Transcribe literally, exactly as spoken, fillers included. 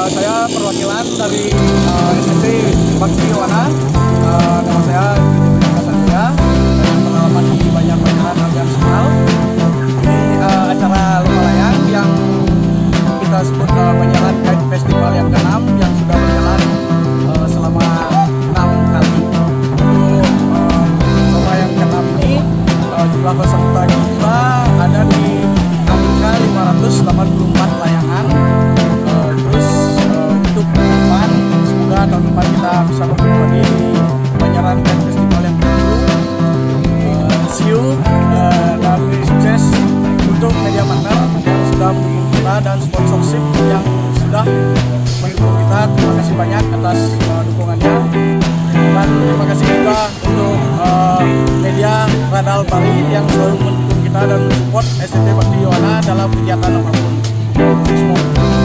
uh, saya perwakilan dari uh, S M P Bakti Yowana. Uh, nama saya Satria, dengan pengalaman di banyak pameran alias mahal. Ini uh, acara lomba layang yang kita sebut uh, Panjalan Kite Festival yang keenam yang sudah berjalan uh, selama enam kali. Untuk uh, lomba yang keenam ini uh, jumlah peserta kita ada di angka lima ratus delapan puluh empat layangan. Uh, terus uh, untuk tahun depan, semoga tahun depan kita bisa bertemu lagi di Panjalan Kite Festival yang kedua. Uh, see you uh, dan sukses untuk media partner yang sudah mendukung kita dan sponsorship yang sudah mendukung kita. Terima kasih banyak atas uh, dukungannya. Dan terima kasih juga untuk uh, media Radal Bali yang selalu mendukung kita dan support S M P Bakti Yowana dalam kegiatan apapun. Semoga